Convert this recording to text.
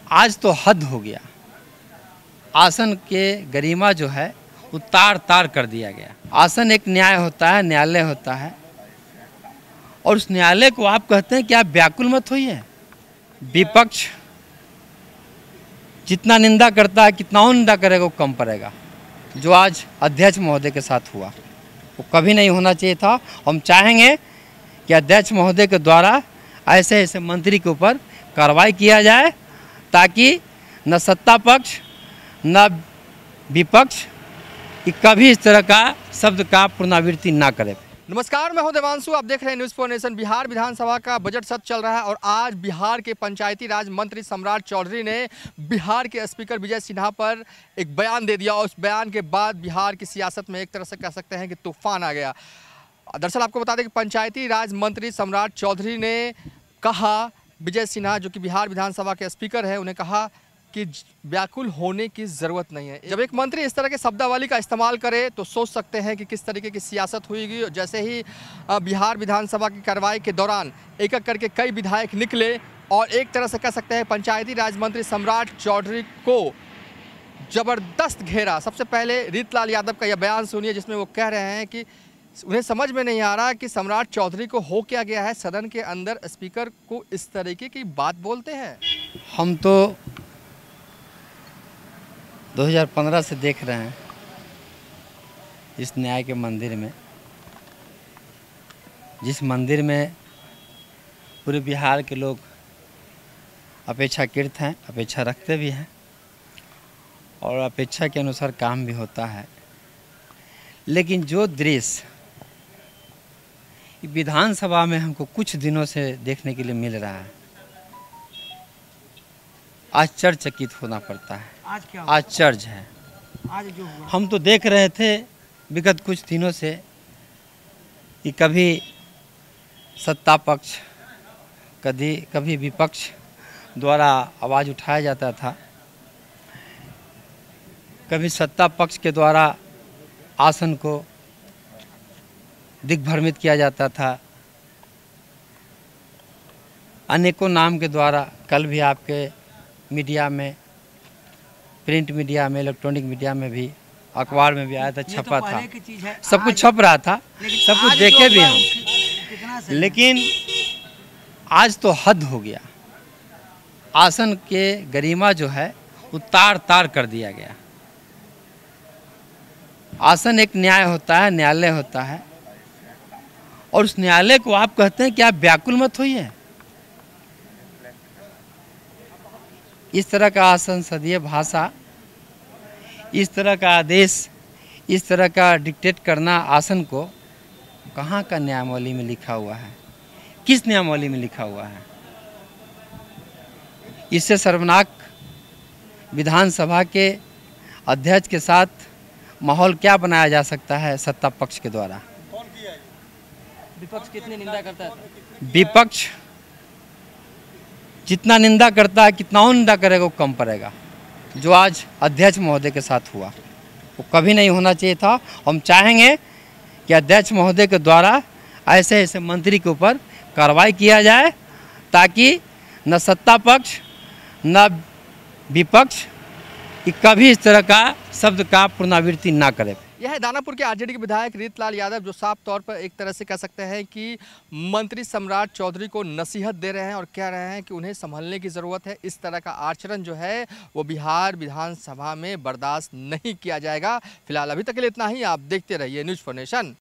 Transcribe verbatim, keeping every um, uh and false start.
आज तो हद हो गया। आसन के गरिमा जो है वो तार तार कर दिया गया। आसन एक न्याय होता है, न्यायालय होता है, और उस न्यायालय को आप कहते हैं कि आप व्याकुल मत होइए। विपक्ष जितना निंदा करता है, कितना और निंदा करेगा वो कम पड़ेगा। जो आज अध्यक्ष महोदय के साथ हुआ वो कभी नहीं होना चाहिए था। हम चाहेंगे कि अध्यक्ष महोदय के द्वारा ऐसे ऐसे मंत्री के ऊपर कार्रवाई किया जाए, ताकि न सत्ता पक्ष न विपक्ष कभी इस तरह का शब्द का पुनरावृत्ति ना करे। नमस्कार, मैं हूं देवांशु। आप देख रहे हैं न्यूज़ फॉर नेशन। बिहार विधानसभा का बजट सत्र चल रहा है और आज बिहार के पंचायती राज मंत्री सम्राट चौधरी ने बिहार के स्पीकर विजय सिन्हा पर एक बयान दे दिया और उस बयान के बाद बिहार की सियासत में एक तरह से कह सकते हैं कि तूफान आ गया। दरअसल आपको बता दें कि पंचायती राज मंत्री सम्राट चौधरी ने कहा, विजय सिन्हा जो कि बिहार विधानसभा के स्पीकर है, उन्हें कहा कि व्याकुल होने की ज़रूरत नहीं है। जब एक मंत्री इस तरह के शब्दावली का इस्तेमाल करे तो सोच सकते हैं कि किस तरीके की सियासत हुईगी। जैसे ही बिहार विधानसभा की कार्रवाई के दौरान एक एक करके कई विधायक निकले और एक तरह से कह सकते हैं पंचायती राज मंत्री सम्राट चौधरी को ज़बरदस्त घेरा। सबसे पहले रीतलाल यादव का यह बयान सुनिए, जिसमें वो कह रहे हैं कि उन्हें समझ में नहीं आ रहा कि सम्राट चौधरी को हो क्या गया है, सदन के अंदर स्पीकर को इस तरीके की बात बोलते हैं। हम तो दो हज़ार पंद्रह से देख रहे हैं इस न्याय के मंदिर में, जिस मंदिर में पूरे बिहार के लोग अपेक्षाकृत हैं, अपेक्षा रखते भी हैं और अपेक्षा के अनुसार काम भी होता है। लेकिन जो दृश्य विधानसभा में हमको कुछ दिनों से देखने के लिए मिल रहा है, आश्चर्यचकित होना पड़ता है। आज क्या आश्चर्य है। आज जो हुआ हम तो देख रहे थे विगत कुछ दिनों से कि कभी सत्ता पक्ष कभी कभी विपक्ष द्वारा आवाज़ उठाया जाता था, कभी सत्ता पक्ष के द्वारा आसन को दिग्भ्रमित किया जाता था। अनेकों नाम के द्वारा कल भी आपके मीडिया में, प्रिंट मीडिया में, इलेक्ट्रॉनिक मीडिया में भी, अखबार में भी आया था, छपा था, सब कुछ छप रहा था, सब कुछ देखे भी हम। लेकिन आज तो हद हो गया। आसन के गरिमा जो है वो तार तार कर दिया गया। आसन एक न्याय होता है, न्यायालय होता है, और उस न्यायालय को आप कहते हैं कि आप व्याकुल मत होइए। इस तरह का असंसदीय भाषा, इस तरह का आदेश, इस तरह का डिक्टेट करना आसन को कहाँ का नियमावली में लिखा हुआ है, किस नियमावली में लिखा हुआ है? इससे शर्मनाक विधानसभा के अध्यक्ष के साथ माहौल क्या बनाया जा सकता है सत्ता पक्ष के द्वारा? विपक्ष कितनी निंदा करता है? विपक्ष जितना निंदा करता है, कितना और निंदा करेगा वो कम पड़ेगा। जो आज अध्यक्ष महोदय के साथ हुआ वो कभी नहीं होना चाहिए था। हम चाहेंगे कि अध्यक्ष महोदय के द्वारा ऐसे ऐसे मंत्री के ऊपर कार्रवाई किया जाए, ताकि न सत्ता पक्ष न विपक्ष कभी इस तरह का शब्द का पुनरावृत्ति ना करे। यह है दानापुर के आरजेडी के विधायक रीतलाल यादव, जो साफ तौर पर एक तरह से कह सकते हैं कि मंत्री सम्राट चौधरी को नसीहत दे रहे हैं और कह रहे हैं कि उन्हें संभलने की ज़रूरत है। इस तरह का आचरण जो है वो बिहार विधानसभा में बर्दाश्त नहीं किया जाएगा। फिलहाल अभी तक के लिए इतना ही। आप देखते रहिए न्यूज़ फॉर नेशन।